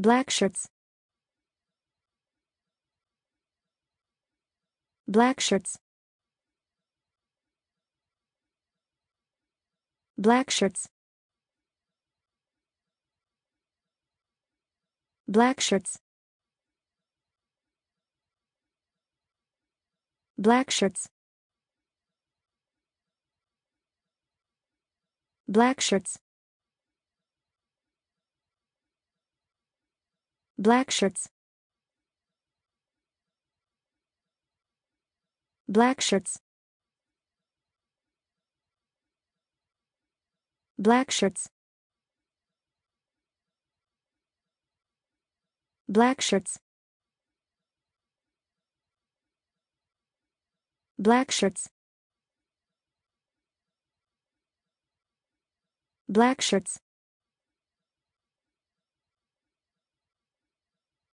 Blackshirts. Blackshirts. Blackshirts. Blackshirts. Blackshirts. Blackshirts. Blackshirts. Blackshirts. Blackshirts. Blackshirts. Blackshirts. Blackshirts.